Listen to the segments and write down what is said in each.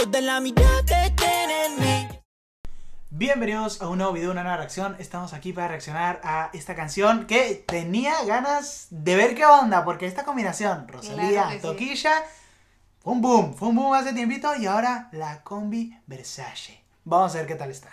secretos de la mirada que tiene en mí. Bienvenidos a un nuevo video, una nueva reacción. Estamos aquí para reaccionar a esta canción que tenía ganas de ver qué onda, porque esta combinación, Rosalía, Claro que Tokischa, fue un boom hace tiempito, y ahora la combi Versace. Vamos a ver qué tal está.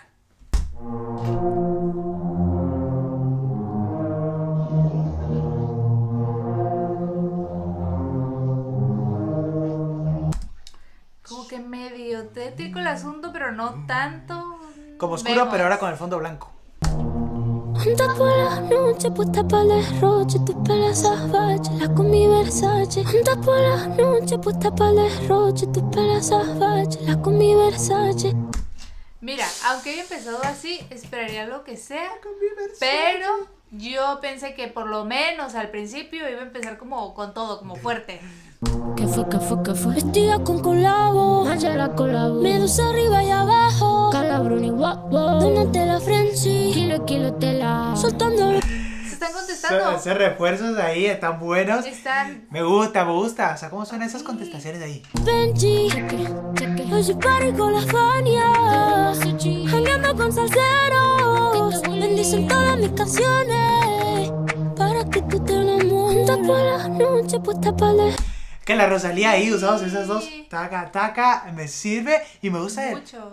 Como que medio tétrico el asunto, pero no tanto. Como oscuro, Vemos. pero ahora con el fondo blanco. Anda por la noche, puesta para el derroche, tus pelas salvajes, la combi Versace. Anda por la noche, puesta para el derroche, tus pelas salvajes, la combi Versace. Mira, aunque haya empezado así, esperaría lo que sea. Pero yo pensé que por lo menos al principio iba a empezar como con todo, como fuerte. ¿Qué fue? Vestida con colabo, la colabo. Medusa arriba y abajo, calabrón y guapo. Donate la frenzy, kilo tela. Soltando. Se están contestando. Esos refuerzos ahí están buenos. Están. Me gusta. O sea, ¿cómo suenan esas contestaciones de ahí? Benji, hoy soy party con la Fania, jangueando con salseros. Bendicen todas mis canciones para que tú te enamores. Anda por la noche, puesta para el. Que la Rosalía ahí, usamos esas dos. Taca, me sirve y me gusta el. Mucho.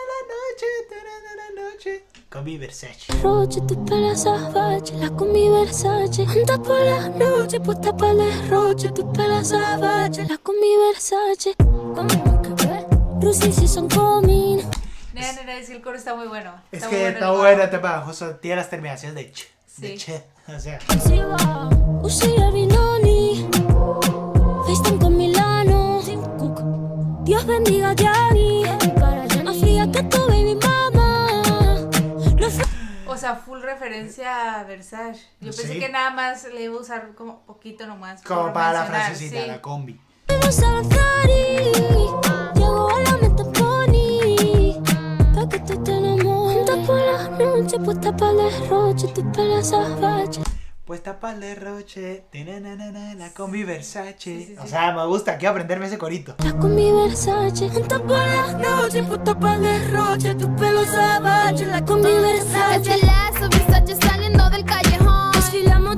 La noche. Combi Versace. Roche, tus pelas salvajes, la combi Versace. Anda por la noche, puesta para el roche, tus pelas salvajes, la combi Versace. ¿Cómo que ve? Rusi si son coming. Nena, es que el coro está muy bueno. Es muy que bueno está el coro. buena, te para justo tiene las terminaciones de ch. De Sí. che. O sea. Si va, Uzi el Vinoni. FaceTime con Milano. Tim Cook. Dios bendiga a Gianni. Más fría que tu baby mama. No fue. O sea, full referencia a Versace. Yo pensé Sí. que nada más le iba a usar como poquito nomás. Como por para la mencionar, francesita, sí. la combi. Fuimos a Ferrari. Llegó a la meta Pony. Pa' que tú te enamores. Anda por la noche, puesta para el derroche, tus pelas salvajes. Puesta para el derroche. La combi Versace. Sí. O sea, me gusta aquí aprenderme ese corito. La combi Versace. Anda por la noche, puesta para el derroche, tus pelos salvajes. La combi Versace. Es el lazo, Versace saliendo del callejón. Desfilamos.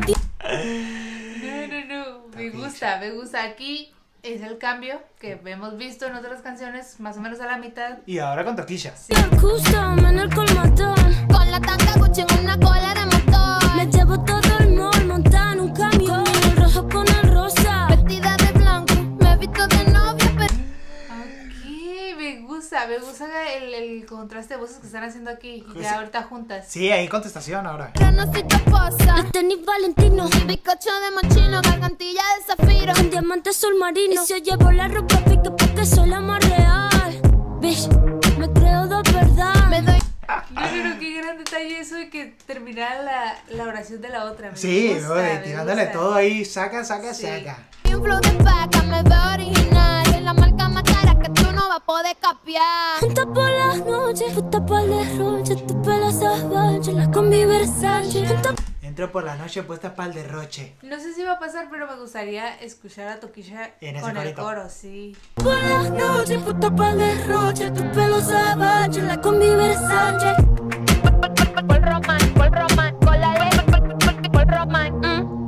No. Me gusta. Aquí es el cambio que hemos visto en otras canciones, más o menos a la mitad. Y ahora con Tokischa. Custom en el colmatón. Con la tanga Gucci en una cola de motor. Me llevo todo el mall, montada en un camión. El rojo con el rosa. Vestida de blanco, me he visto de novia, pero Aquí me gusta el contraste de voces que están haciendo aquí, Pues ya ahorita juntas. Sí, ahí contestación ahora. no soy tu esposa. Los tenis Valentino. Bizcocho de mochino, gargantilla de zafiro. Con diamantes sol marino. Y se llevo la ropa pique porque soy la más real. Bitch, me creo de verdad. Me doy No, qué gran detalle eso de que terminara la oración de la otra. Sí, me tirándole gusta. todo ahí. Saca. Sí. un flow de paca, me veo original. Es la marca más cara que tú no vas a poder capiar. Anda por la noche, puesta para el derroche, tus pelos salvajes, la combi Versace. Anda Entro por la noche puesta para el derroche. No sé si va a pasar, pero me gustaría escuchar a Tokischa En ese con el corito. coro, sí. por la noche, puesta para el derroche, tus pelos salvajes, la combi Versace. Por román, con la ley, por román.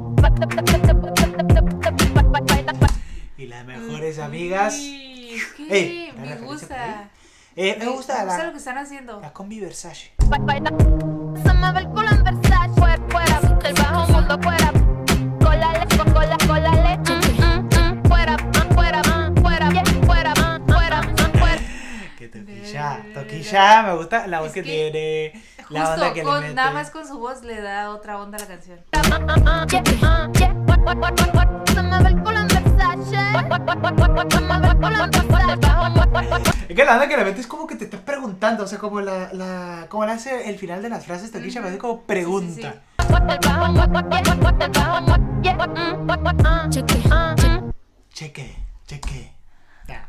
Y las mejores amigas. Sí, ¿qué? Ey, la me referencia gusta. Me gusta lo que están haciendo. la combi Versace. Se me ve el culo en Versace, fuera, del bajo mundo, fuera. Con la leche, fuera, Que Tokischa, me gusta la voz Es que que tiene. La onda Justo, que le con, mete. nada más con su voz le da otra onda a la canción. Se me ve el culo en Versace. Se me ve el culo en Versace. Es que la onda que le mete es como que te está preguntando. O sea, como como le hace el final de las frases Tokischa, me hace como pregunta. Cheque. Ya.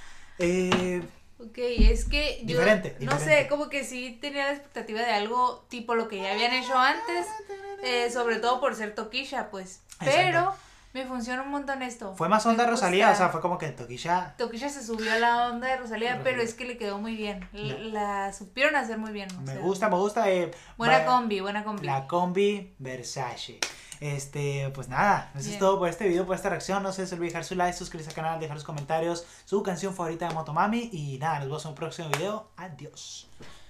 Ok, es que yo Diferente. no sé, como que sí tenía la expectativa de algo tipo lo que ya habían hecho antes, sobre todo por ser Tokischa, pues. Pero Me funciona un montón esto. Fue más onda Me Rosalía, o gusta. sea, fue como que Toquilla. Toquilla se subió a la onda de Rosalía, Rosalía. pero es que le quedó muy bien. La supieron hacer muy bien. o Me sea, gusta. Buena combi, buena combi. La combi Versace. Pues nada, eso es Bien. todo por este video, por esta reacción. No se les olvide dejar su like, suscribirse al canal, dejar los comentarios, su canción favorita de Motomami. Y nada, nos vemos en un próximo video. Adiós.